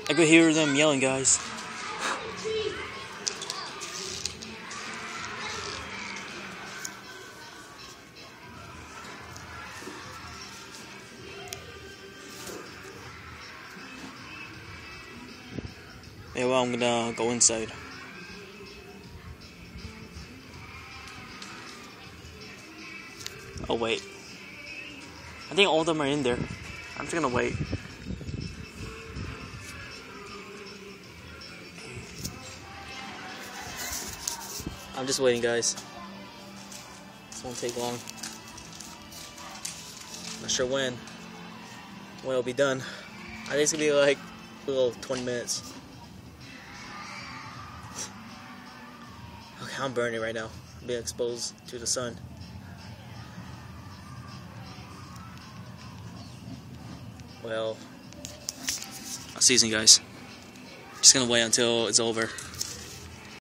I could hear them yelling, guys. Yeah, well, I'm gonna go inside. Oh, wait. I think all of them are in there. I'm just gonna wait. I'm just waiting, guys. This won't take long. Not sure when it'll be done. I think it's gonna be like a little 20 minutes. Okay, I'm burning right now. I'm being exposed to the sun. Well, I'll see you soon, guys. Just gonna wait until it's over.